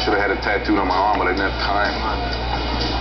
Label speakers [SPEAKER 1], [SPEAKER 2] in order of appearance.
[SPEAKER 1] should have had it tattooed on my arm, but I didn't have time.